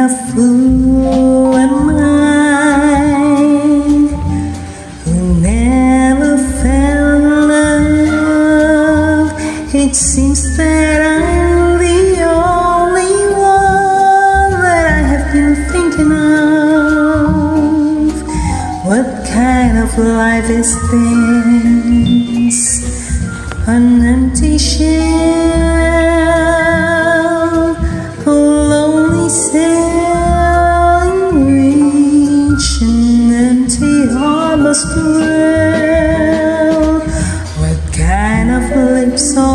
of fool am I, who never fell in love? It seems that I'm the only one that I have been thinking of. What kind of life is this? An empty shell, a lonely sailing reach, an empty heart must dwell. What kind of lips